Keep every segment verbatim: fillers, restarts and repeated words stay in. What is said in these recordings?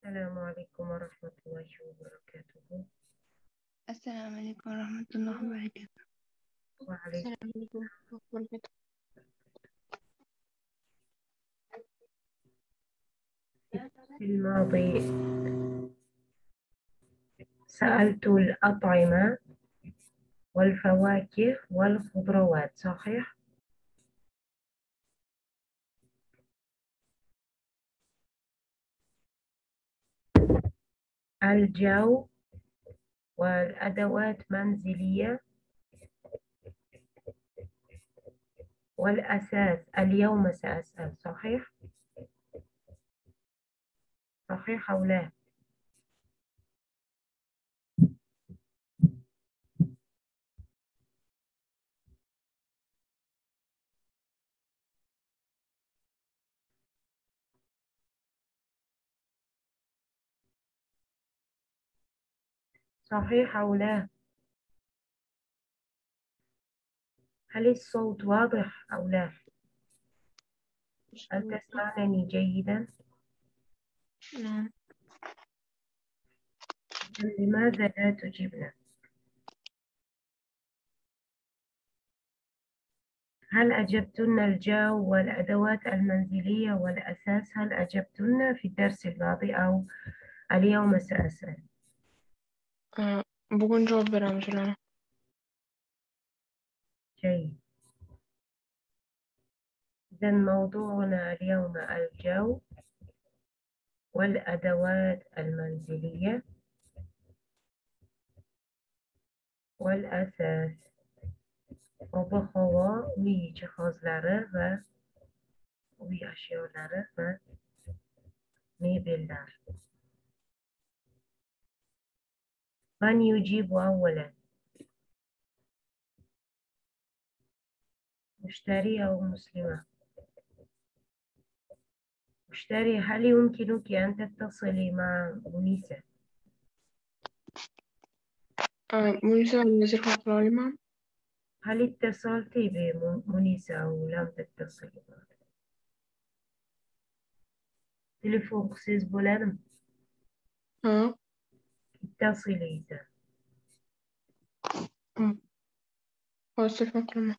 السلام عليكم ورحمة الله وبركاته. السلام عليكم ورحمة الله وبركاته. وعليكم. السلام عليكم ورحمة الله وبركاته. في الماضي سألت الأطعمة والفواكه والخضروات، صحيح؟ الجو والأدوات منزلية والأساس اليوم سأسأل، صحيح؟ صحيح أو لا؟ صحيح أو لا؟ هل الصوت واضح أو لا؟ هل تسمعني جيدا؟ نعم. لماذا لا تجيبنا؟ هل أجبتن الجو والأدوات المنزلية والأساس؟ هل أجبتن في الدرس الماضي أو اليوم سأسأل؟ آه بكون جواب برامج لنا. جيد. إذا موضوعنا اليوم الجو والأدوات المنزلية والأساس. Oba-hava uy cihazları ve uy eşyaları ve mebellər. من يجيب أولا؟ مشتري أو مسلمة؟ مشتري. هل يمكنك أن تتصلي مع منيسة؟ آه مناسبة الوزير فوق العلماء. هل اتصلت بمنيسة أو لم تتصلي معها؟ Telefonsiz bo'ladimi? ها. اتصلي إذا. آه وزير فوق العلماء.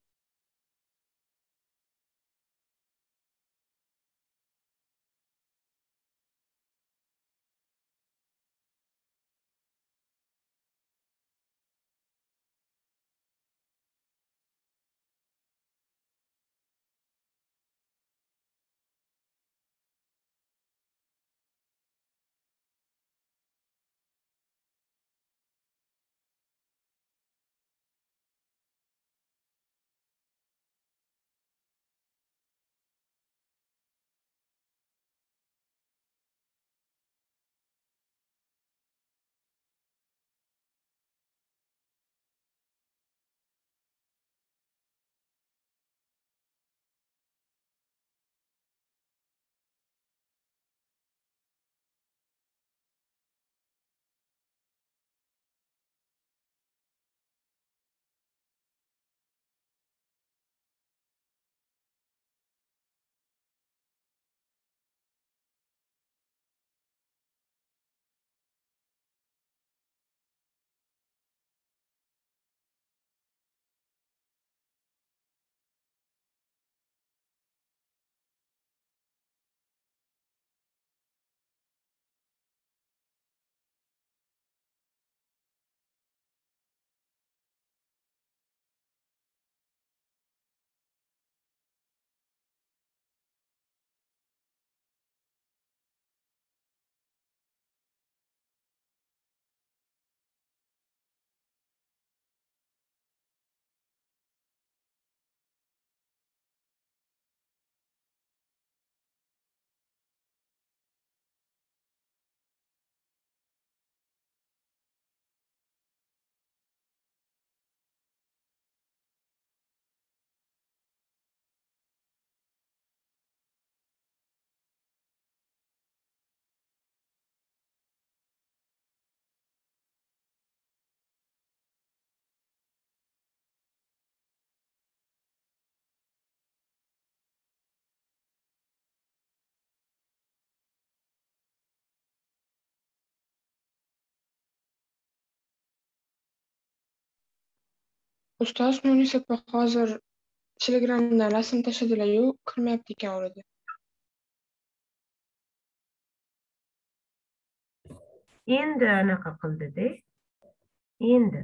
Ustoz Munis opa hozir Telegramda rasm tashladilar-yu, kirmayapti ekan orada. Endi anaqa qildi-da. Endi.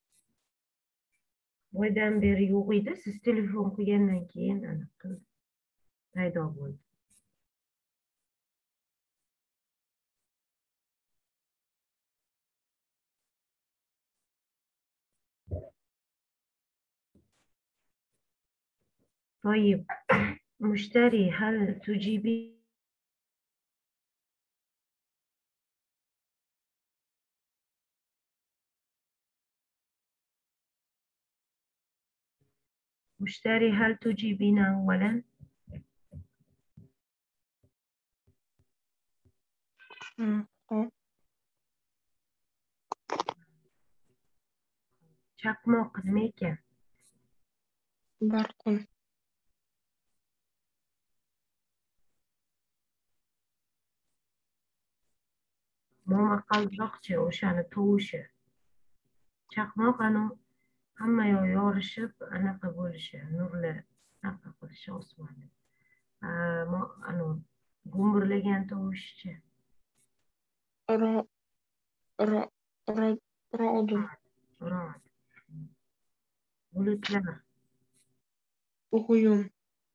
Boydan beri yo'q edi, siz telefon qilgandan keyin anaqa qildi. Paydo bo'ldi. طيب مشتري هل تجيبي مشتري هل تجيبين أولا؟ Hmm, hop, Chaqmoq nima ekan? barqun. Momaqaldiroqchi o'shani tovushi. Chaqmoq anu hamma yoq yorishib anaqa bo'lishi, nurli anaqa qilishi osmonni. Ah, mo- anu gumburlagan tovushchi. Ro, ro, ro, rodun. Rod. Bulutlar. G'uyum.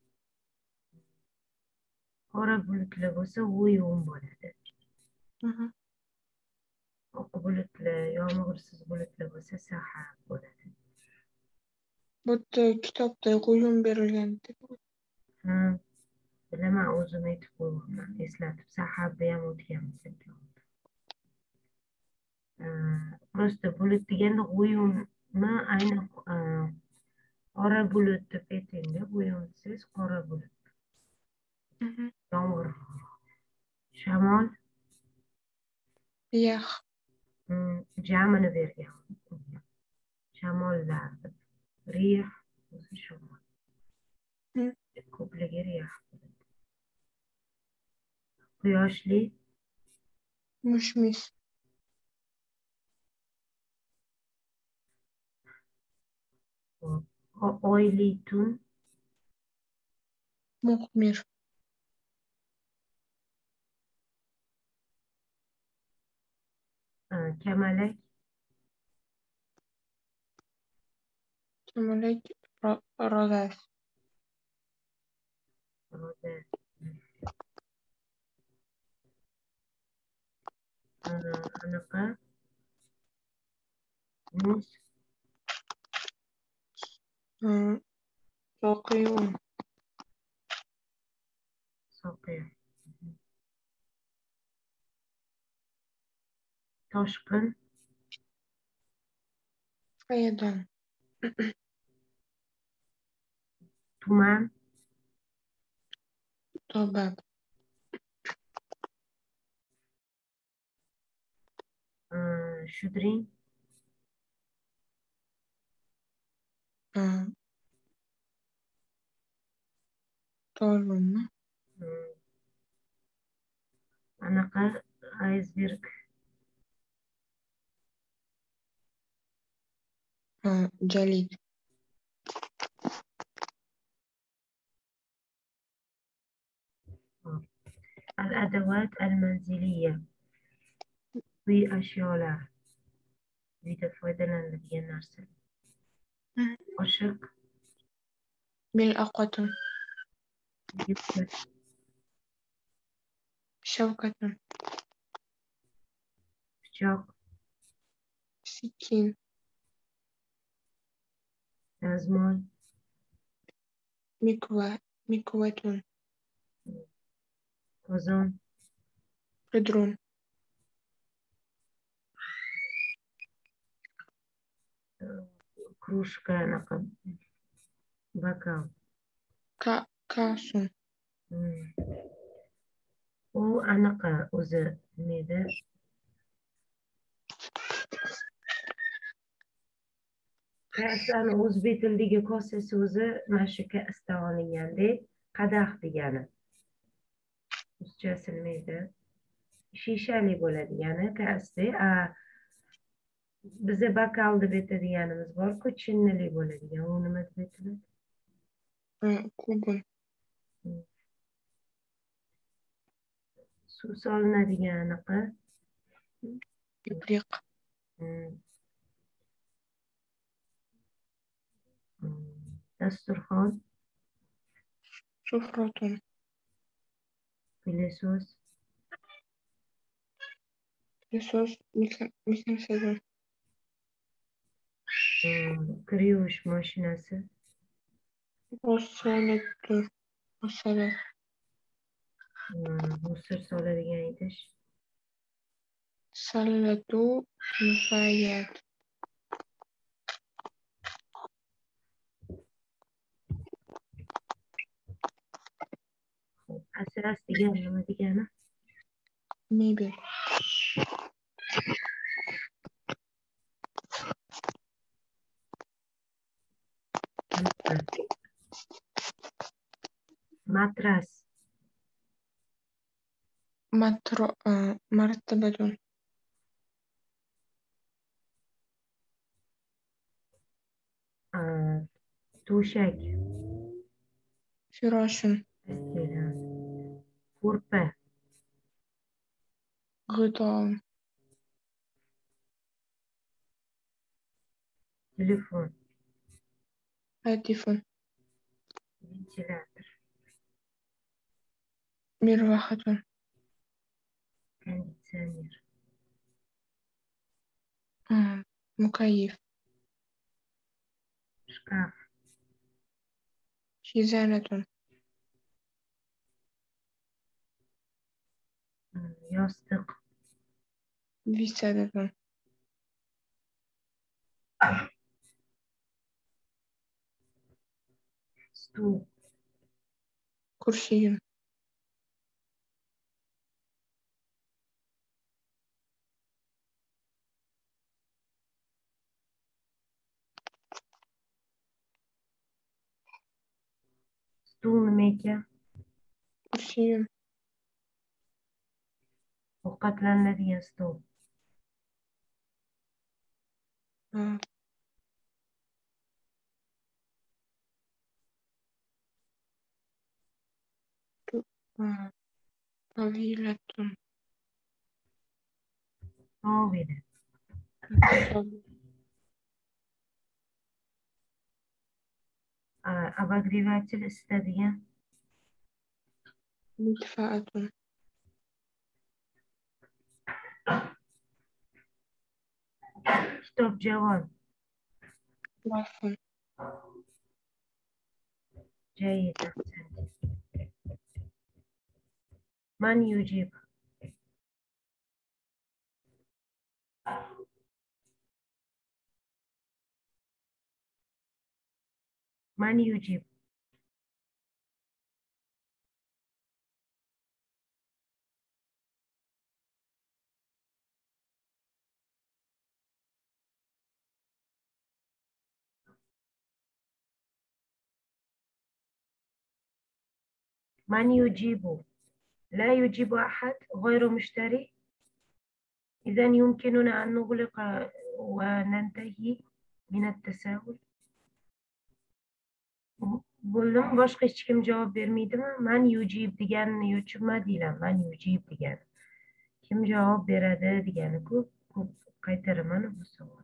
Qora bulutli bo'lsa g'uyum bo'ladi. Mhm. Oq bulutli, yomg'irsiz bulutli bo'lsa sahar bo'ladi. Bu yerda kitobda g'uyum berilgan deb. Ha, bilaman, o'zim aytib qo'yganman, eslatib. Saharda ham o'tgan bizga. Просто bulut deganda g'uyumni ayni ah, qora bulut deb aytingda, g'uyum desangiz qora bulut. Mhm. Yomg'ir. Shamol. Riyah. Hmm, jamini bergan. Shamollar deb. Rih o'zi shamol. Hmm. Ko'pligi rih. Quyoshli. Mushmis. o- oyli tun. Muxmir. ah, Kamalak. Kamalak. Ro- Ro'zas. Ro'za. Ah, anaqa muz. Hmm. Soqiyun. Soqi. Toshqin. Qayerdan? Tuman. Tobab. ah, Shudring. Hmm. Tolunmi? Hmm, anaqa aysberg. Hmm. Jalid. الأدوات المنزلية. uy ashyolar. Uyda foydalanadigan narsa. Hmm. Qoshiq. Mil'aqatun. Yupka. Shavkatun. Pichoq. Sikin. Dazmol. Mikva. Mikvatun. Qozon. Qidrun. ah, Krужка anaqa bokal. Ka Kasun. Hmm. U anaqa o'zi nima edi? Kasani o'zbek tilidagi kosasi o'zi mana shu kasdan olinganda qadah degani. Ruschasi nima edi? Shishali bo'ladigani kasda. Biza bokalni beti deganimiz bor-ku, chinnili bo'ladigan. U nima deb aytiladi? Ha, kubun. Hmm. Suv solinadigan anaqa. Ibriq. Hmm. Hmm. Dasturxon, Sufrotun. piliso'z, Pылесос. Mikrosezo'n. hmm. kir yuvish mashinasi, Ossalatun. Ossalat. hmm. musor soladigan idish, Sallatu. Musayyad. asras degan nima degani? Mebel. Matras, Matro. Martabatun. ah, to'shak, Firoshun. постель, ko'rpa, G'idoun. telefon, Hatifun. ventilyator, Mirvahatun. konditsioner, Mukayyif. shkaf, Shizanatun. hmm. yostiq, Visadatun. stul, Kursiyun. stul nima ekan? Kursiyun. Ovqatlanadigan stol, Tawilatun. tovida, обогреватель isitadigan, Midfa'atun. kitobjavon, Wafun. جيد أحسنت. من يجيب؟ من يجيب؟ من يجيب؟ لا يجيب أحد غير مشتري. إذا يمكننا أن نغلق وننتهي من التساؤل. Bo'ldim, boshqa hech kim javob bermaydimi? Man yujib deganini yo'chirma deyman. Man yujib degani. Kim javob beradi degani-ku. Ko'p qaytaraman bu savol.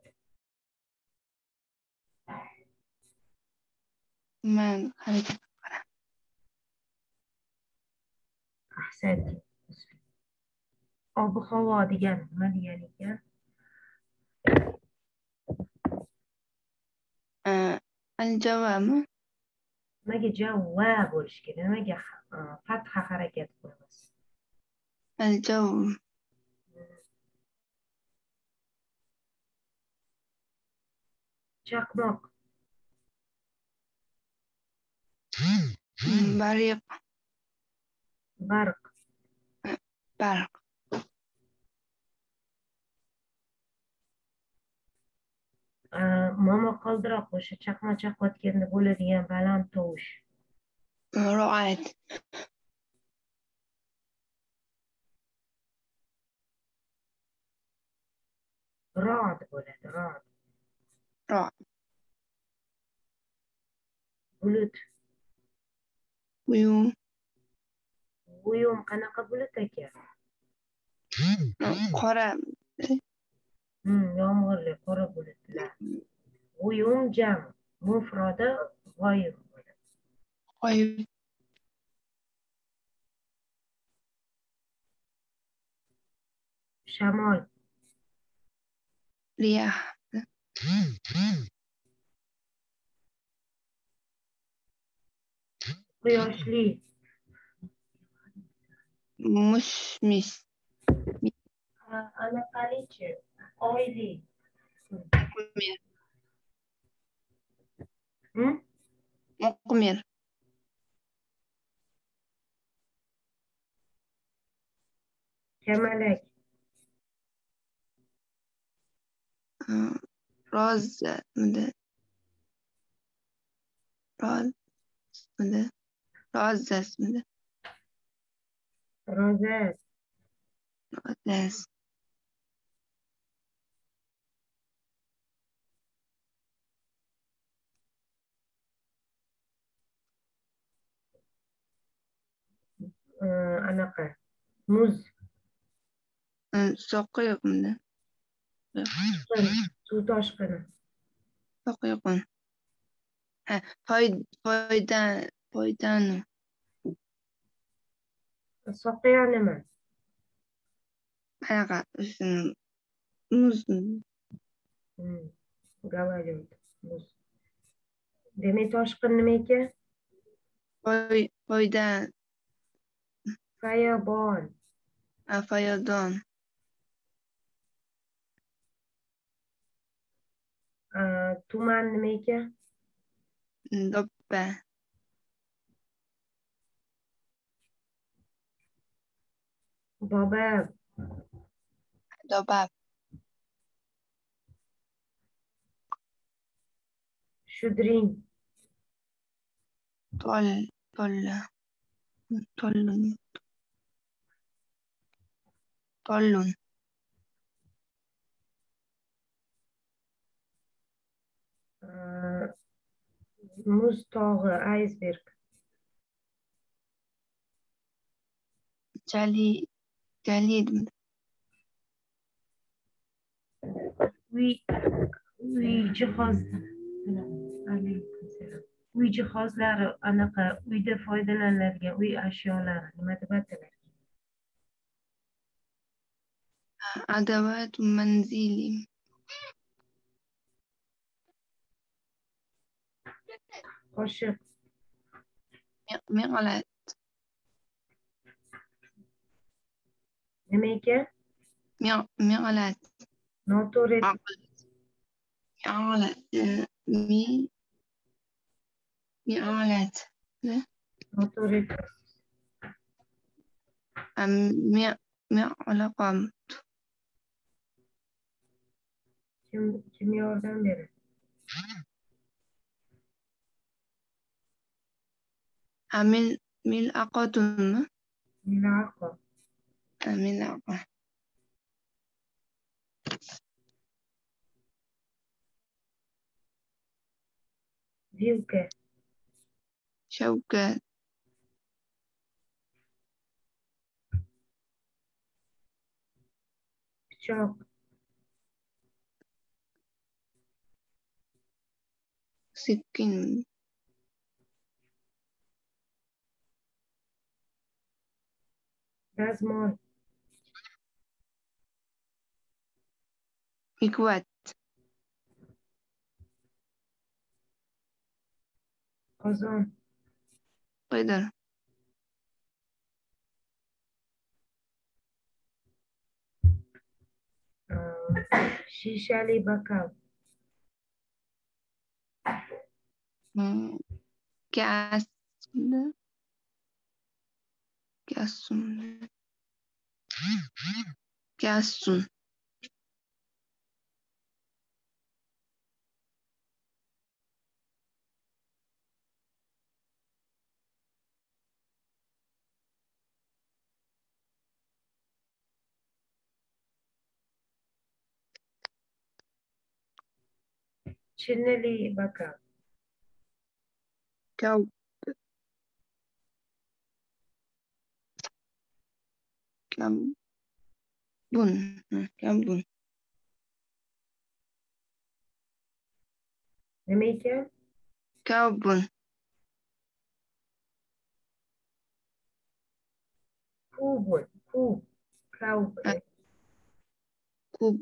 Man harakat Ahsanti. Ob-havo degani nima degan ekan? al-jawami Nimaga javva bo'lishi kerak? Nimaga fatha harakat qilamiz? al-jaw Chaqmoq, bariq barq, barq momaqaldiroq o'sha chaqma chaqayotganda bo'ladigan baland tovush. ru'at ra'd bo'ladi, ra'd. ro, Bulut. buyum, Buyum qanaqa bulut aka? qora, Hmm, yomg'irli qora bulutlar. Buyum jam. Mufrodi g'oyib bo'ladi. g'oyib, Shamol. riyah, Quyoshli. mushmish, A- Anaqalichi. Oyli. muqmir, Hmm? muqmir, Kamalak. rozmidi, rozmidi, rozasmidi, Ro'za. rozas, uh, anaqa. Muz. soqiyqmidi, Toshqin. Suv toshqini. soqiyqun, ha, foy- foydan, foydanu, Soqiyo nima? qanaqa, shuni, muz, Hmm. Говорят. Muz. Demak, toshqin nima ekan? foy, foydan, Sayabon. ha, foyadon, Uh, tuman nima ekan? dobba, Boba. dobab, Shudring. tol, tolla, tollun, tollun, Uh, muz tog'i. Aysberg. jali, jalid, Uy. Uy jihoz. Alaykum assalom. Uy jihozlari anaqa uyda foydalaniladigan uy ashyolari nima deb ataladi? adavat manzili, Qoshiq. miqlat, Nima ekan? miqlat, Noto'g'ri. miqlat, mi, miqlat, Noto'g'ri. miqlaqam, Kim kim yordam beradi? amil, milaqatunmi, Milaqa. milaqa, Vilka. shavkat, Pichoq. sikkin, Dazmol. mikvat, Qozon. qidr, uh, Shishali bokal. kas, kasun, kasun, Chinnili bakal. كوب كم بن كم بن Nima ekan? كوب Kubun. Kub. Kub. eh, كوب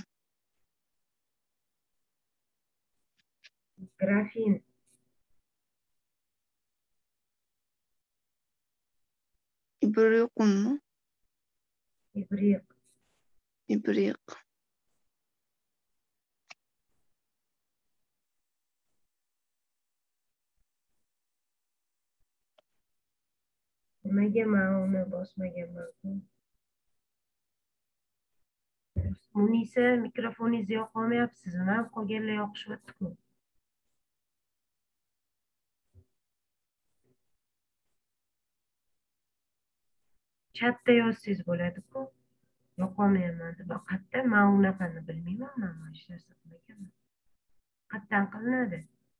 Grafin. إبريق İbriq. إبريق Nimaga ma'uni bosmaganman? Munisa, mikrofoningizni yoqolmayapsizmi? Qolganlar yoqishyapti-ku. Chatda yozsangiz bo'ladi-ku. Yoqolmayapman deb. Qayerdan? Men unaqani bilmayman. Men hech narsa qilmaganman. Qayerdan qilinadi?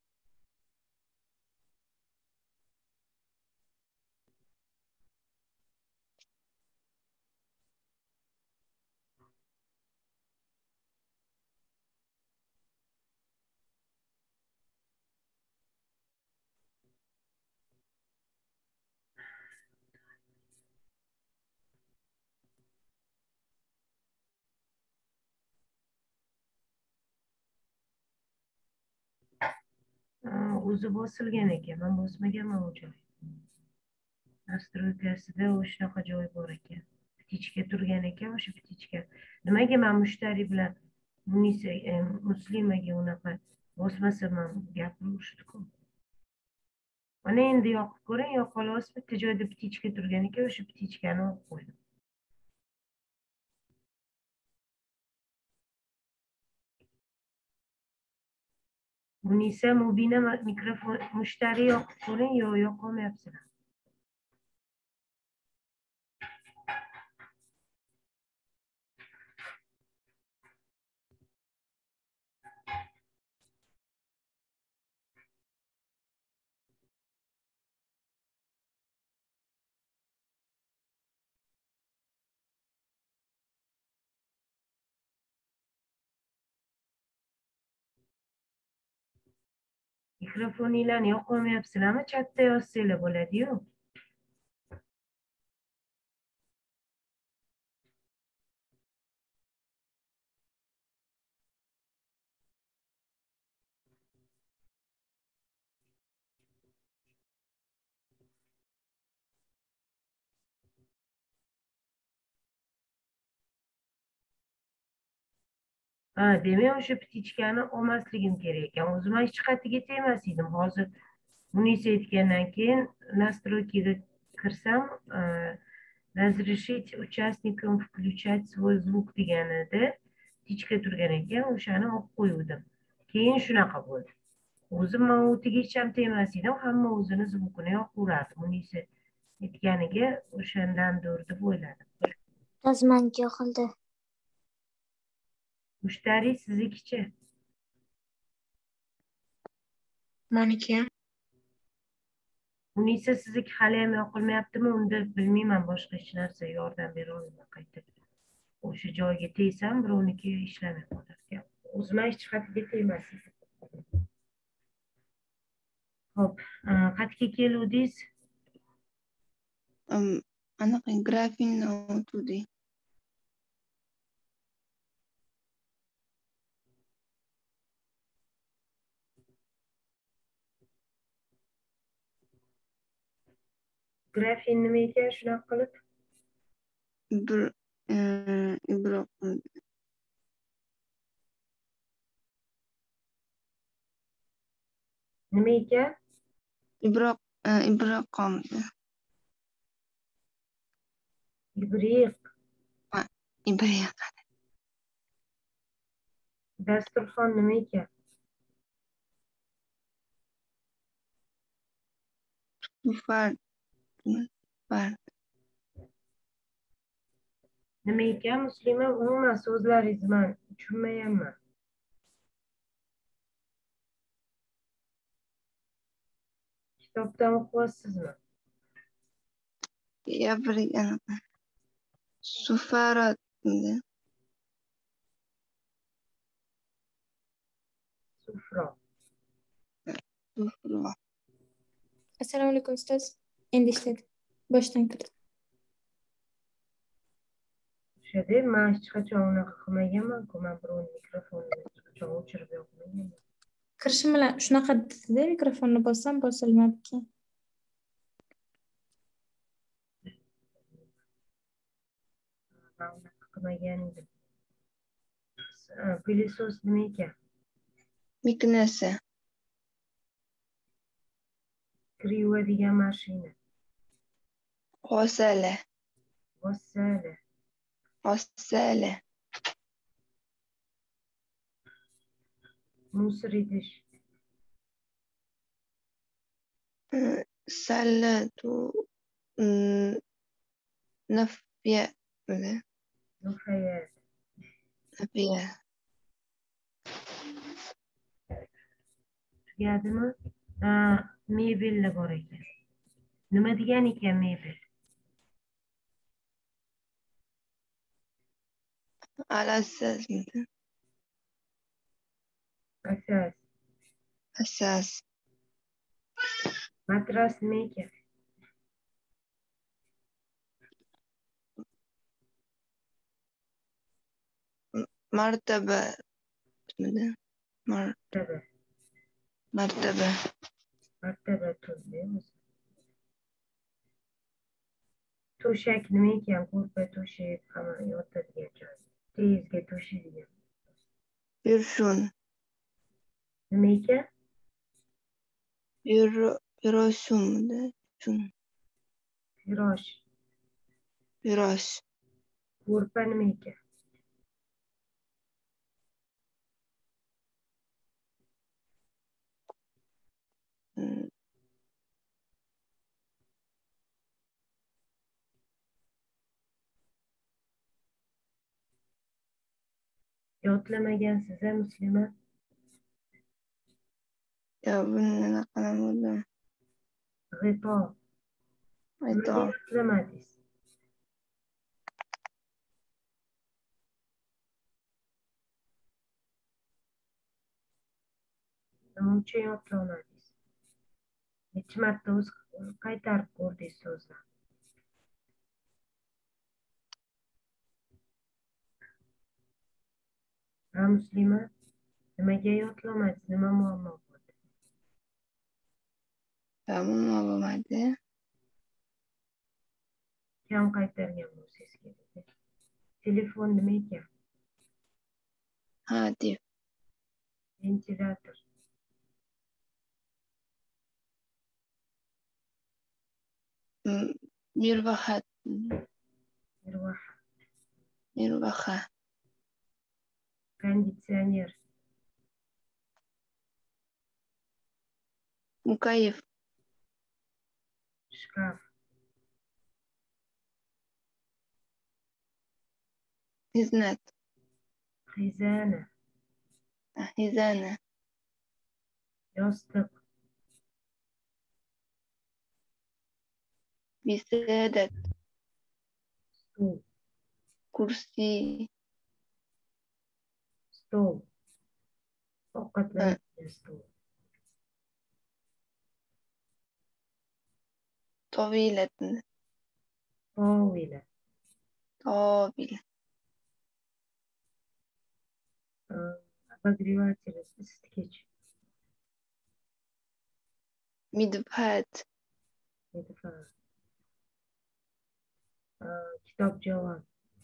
Ha, o'zi bosilgan ekan. Men bosmaganman u joy. Nastroykasida o'shunaqa joy bor ekan. Ptichka turgan ekan, o'sha ptichka. Nimaga men mushtariy bilan Munisa, e, Muslimaga unaqa bosmasa men gapirishdi-ku. Mana endi yoqib ko'ring, yoqolmas bitta joyda ptichka turgan ekan, o'sha ptichkani olib qo'ydim. Munisa, Mubina mikrofon mushtariy yoqib ko'ring, yo yoqolmayapsizlar. Mikrofoninglarni yoqolmayapsizlarmi? Chatda yozsanglar bo'ladi-yu. Ha, demak o'sha ptichkani olmasligim kerak ekan. O'zim hech qayerga tegmas edim. Hozir Munisa aytgandan keyin настройкаga kirsam, разрешить участникам включать свой звук deganida ptichka turgan ekan, o'shani olib qo'yuvdim. Keyin shunaqa bo'ldi. O'zim men o'tiga hech ham tegmas edim. Hamma o'zini zvukini yoqaveradi. Munisa aytganiga o'shandandir deb o'yladim. Yozmanki yoqildi. Mushtariy siznikichi? Maniki ham. Munisa, sizniki hali ham yoqilmayaptimi? Unda bilmayman, boshqa hech narsa yordam bera olmayman qayta. O'sha joyga tegsam, birovniki ishlamay qolar ekan. O'zim hech qayerga tegmas edim. Xo'p, qayerga keluvdingiz? anaqa grafinni o'tuvdik. Grafin nima ekan shunaqa qilib? bir ibroq Nima ekan? ibroq ibroq qomdi. Ibriq. Ibriq. Dasturxon nima ekan? Fard. Fard. Nima ekan Muslima? Umuman so'zlaringizni men tushunmayapman. Kitobdan o'qiyapsizmi? gapirgan anaqa sufaratmidi? Sufro. Sufro. Assalomu alaykum ustoz. Endi ishladi. Boshdan kirdi. O'shada men hech qachon unaqa qilmaganman-ku. Men birovni mikrofonini hech qachon o'chirib yoqmaganman. Kirishim bilan shunaqa dedi, mikrofonni bossam bosilmadi keyin. Men unaqa qilmagan edim. Pilisos nima ekan? Miknasi. Kir yuvadigan mashina. G'osala. G'ossala. G'osala. Musor idish. Sallatu nafya midi? Nufayat. Nafya. Tugadimi? Ha, mebellar bor ekan. Nima degan ekan mebel? Al-asasmidi? Asas. Asas. Matras nima ekan? Martaba midi? Mar Martaba. martaba. Martaba turli o'zi. To'shak nima ekan? Ko'rpa to'shak, hamma yotadigan joy. Tezga to'shaydigan. Yurshun. Nima ekan? Yur yurashumidi? Shun. Firosh. Yurash. Ko'rpa nima ekan? Mm, Yodlamagansiz-a, Muslima? yo buni anaqa bo'ldim. G'ito. Nimaga Ayto. yodlamadingiz? Nima uchun yodlamadingiz? Necha marta o'zi qaytarib ko'rdingiz so'zni? Ha, Muslima? Nimaga yodlamadingiz? Nima muammo bo'ldi? Yo nima bo'lmadi? Kam qaytargan bo'lsangiz kerak. Telefon nima ekan? Hatif. Ventilyator. Mm, Mirvahat. Mirvaha. Mirvaha. Konditsioner. Mukayif. Shkaf. Hiznat. Xizana. Hizana. Yostiq. Bisadat. Stul. Kursi. Stol. Ovqatlanadigan stol. Tovilat. Tovila. Tovil. Обогреватель, isitgich. Midbhat. Midva. Kitobjavon.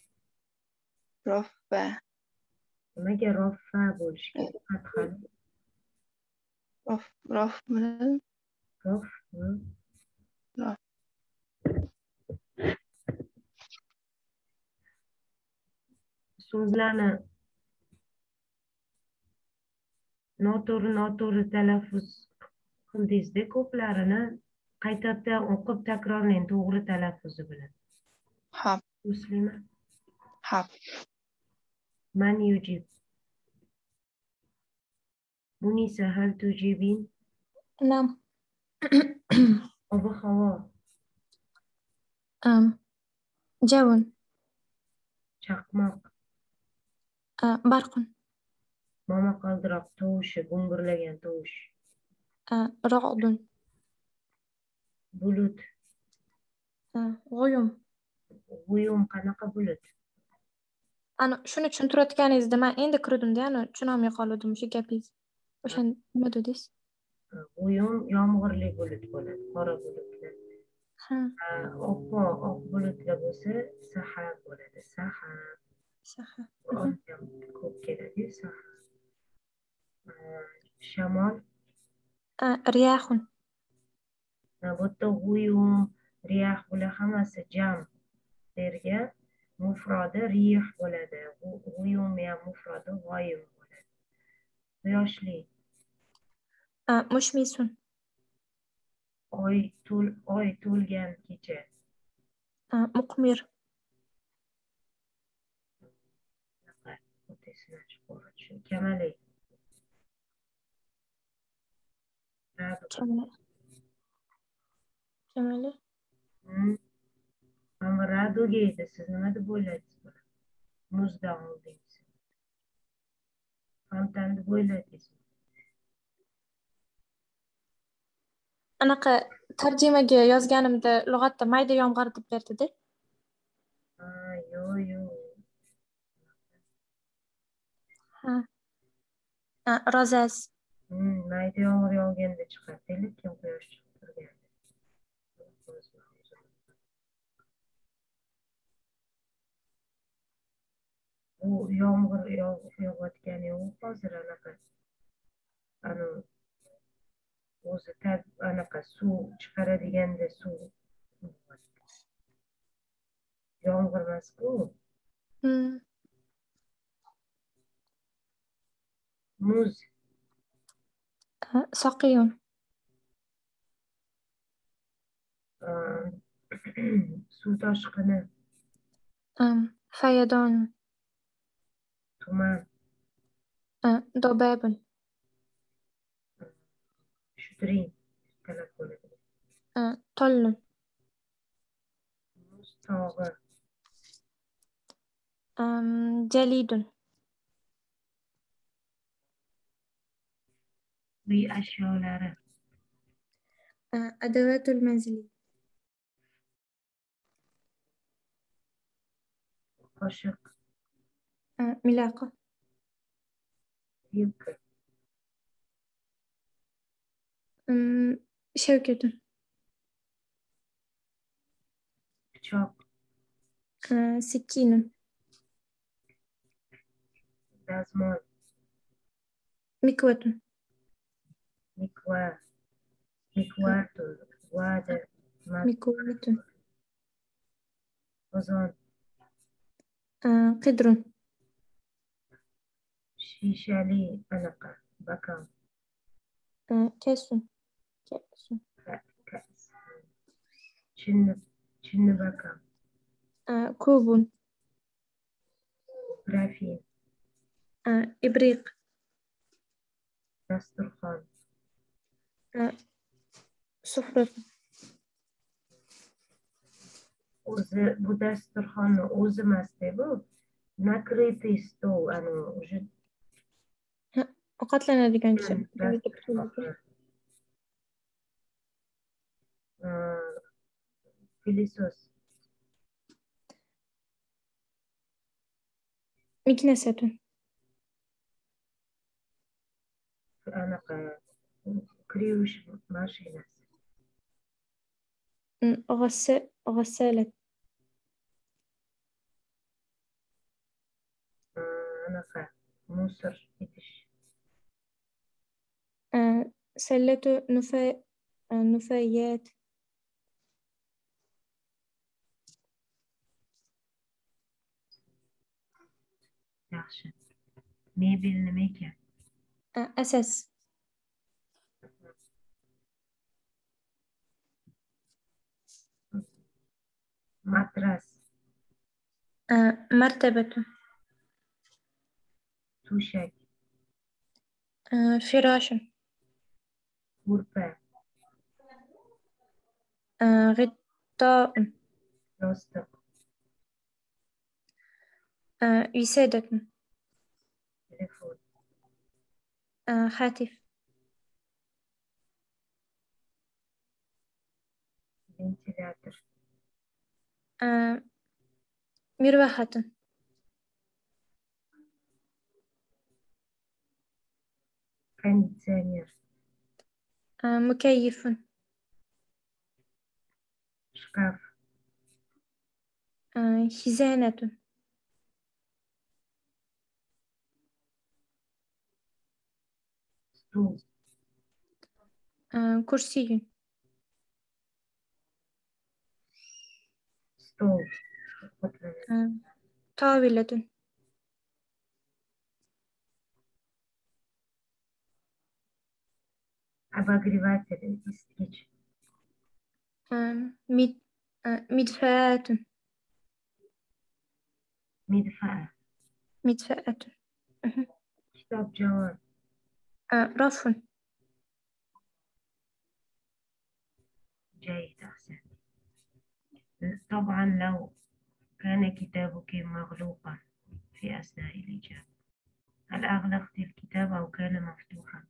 Roffa. Nimaga roffa bo'lishi kerak? Fathali. Rof. Rof bilan. Rof. Rof. So'zlarni noto'g'ri noto'g'ri talaffuz qildingizda, ko'plarini qaytadan o'qib takrorlang to'g'ri talaffuzi bilan. Hap. Muslima. Hap. Man yujib. Munisa, hal tujibin? Nam. Ob-havo. um, javon, Chaqmoq. uh, barqin, Momaqaldiroq tovushi, gumburlagan tovush. uh, rog'dun, Bulut. uh, g'o'yum. G'uyum qanaqa bulut? Ana shuni tushuntirayotganingizda man endi kirdimda, ana tushunolmay qoldim o'sha gapingiz. O'sha nima dedingiz? G'uyum yomg'irli bulut bo'ladi, qora bulutlar. Ha, Oppoq oq bulutlar bo'lsa sahar bo'ladi. Sahar. saha. Qur'onda ko'p keladi sahar. Shamol. Uh, riyahun, Bu yerda g'uyum, riyah bular hammasi jam. Derga mufrodi rih bo'ladi. G'uyum ham mufrodi g'oyim bo'ladi. Quyoshli. uh, mushmisun, Oy to'l oy to'lgan kecha. uh, muqmir, Kamali. kamali, kamali, Hmm. Ama radoga edi. Siz nima deb o'yladingiz? Muzdan oldingiz. Fontan deb o'yladingizmi? anaqa tarjimaga yozganimda lug'atda mayda yomg'ir deb berdi-da. Ha, yo yo. Ha. Uh, rozas, Hmm, mayda yomg'ir yog'ganda chiqadi, lekin quyosh chiqib turganda. U yomg'ir yog'ayotgani yo'q hozir anaqa. Ana o'zi tab anaqa suv chiqaradiganda suv. Yomg'ir emas-ku. hmm, Muz. uh, soqiyun, uh, suv toshqini, um, fayadon, tuman, uh, dobabun, shudring talab bo'ladi. uh, tollun, Muz tog'i, um, jalidun, uy ashyolari, uh, adavatul manzili, qoshiq, uh, milaqa, yubka, um, shavkatun, pichoq, uh, sikkinun, dazmol, mikwatun, mikva, mikvatur, vada, mikwatun, qozon, uh, qidrun, shishali anaqa, bakam, uh, kasun, kasun, kas, chinni, chinni bakam, uh, kubun, grafin, uh, ibriq, dasturxon, uh, sufratun, o'zi bu dasturxonni o'zi emas-da bu. Накрытый стол, ano уже ovqatlanadigan kishi. dasturxon. Pilisos, Miknasatun, anaqa kirish mashinasi, um, g'assa- g'assalat, anaqa musor idish, uh, sallatu nufa, uh, nufayat, yaxshi. Mebel nima ekan? uh, asas, Matras, uh, martabatun, to'shak, uh, firashun, ko'rpa, آه، غطاء. yostiq, آه، وسادة. telefon, آه، هاتف. ventilator, آه، مروحة. konditsioner, آه، مكيف. shkaf, آه، خزانة. stul, آه، كرسي. stol, qutlanar, آه، طاولة. обогреватель, isitgich, آه، مد- آه، مدفأة. midfa, مدفأة. مهم. kitobjon, آه، رف. جيد أحسن. طبعا لو كان كتابك مغلوقا في أثناء الإجابة، هل أغلقت الكتاب أو كان مفتوحا؟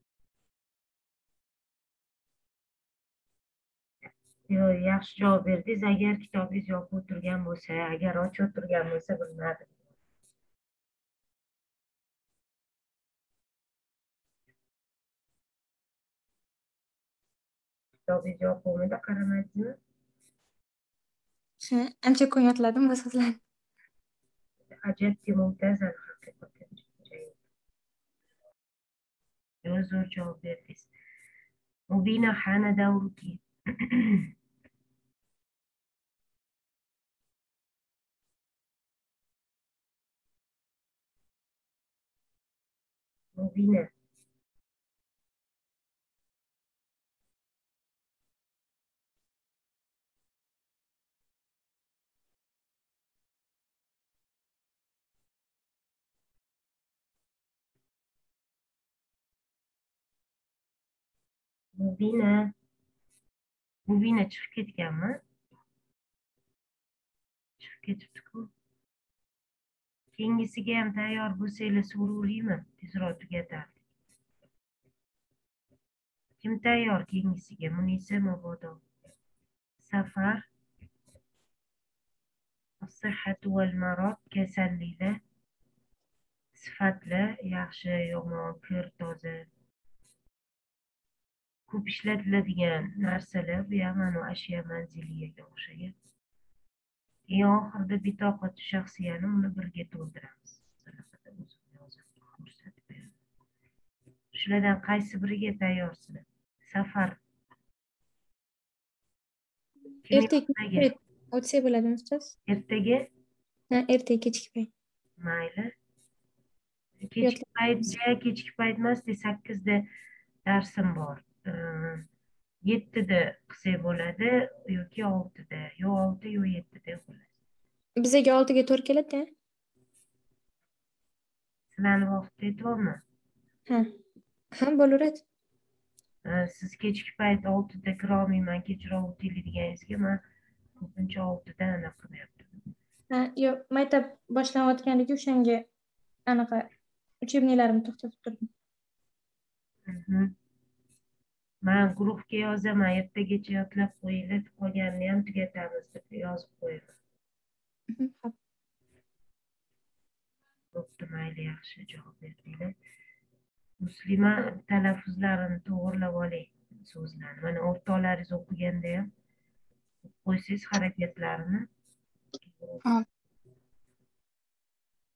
yaxshi javob berdingiz. Agar kitobingiz yopib o'tirgan bo'lsa, agar ochiq o'tirgan bo'lsa, bilmadim. Kitobingiz yoquvmidi, qaramadingizmi? آه، أنت كون يطلع بس أصلا. أجبت ممتازا حقيقة. جيد. zo'r javob berdingiz. Mubina, حان دورك. مبينة، مبينة, مبينة chiqib ketganmi? Chiqib ketibdi-ku. Keyingisiga ham tayyor bo'lsanglar so'rovlaymi? Tezroq tugatardik. Kim tayyor keyingisiga? Munisa, mabodo. Safar, as-sihhatu wal marad, kasalliklar, sifatlar, yaxshi, yomon, kir, toza. Ko'p ishlatiladigan narsalar, bu ham mana ashyo manziliyaga o'xshagan. Eng oxirida bitoqat shaxsiyani uni birga to'ldiramiz. Shulardan qaysi biriga tayyorsizlar? Safar. Kim Ertaga ertaga? payt o'tsa bo'ladimi ustoz? Ertaga? Ha, ertaga kechki payt. Mayli. Kechki Yotib payt, qolamiz. ja kechki payt emasdi, sakkizda darsim bor. yettida qilsak bo'ladi yoki oltida, yo olti yo yettida bo'ladi. Bizaga oltiga to'g'ri keladi-da. Sizlarni vaqtda yetolmi? Ha. Ha, bo'laveradi. Siz kechki payt oltida kira olmayman, kechroq o'tinglar deganingizga man ko'pincha oltida anaqa qilyapti. Ha, yo'q, maktab boshlanayotganligi o'shanga anaqa uchebnilarimni to'xtatib turdim. Mhm. Man guruhga yozaman, ertagacha yodlab qo'yinglar, qolganini ham tugatamiz deb yozib qo'yaman. Mhm, hop. Bo'pti, mayli, yaxshi javob berdinglar. Muslima, talaffuzlarini to'g'rilab oling so'zlarni. Mana o'rtoqlaringiz o'qiganda ham qo'ysangiz harakatlarini. Hop.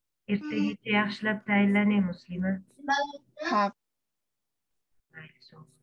Ertagacha yaxshilab tayinlaning, Muslima. Hop. Mayli, sog'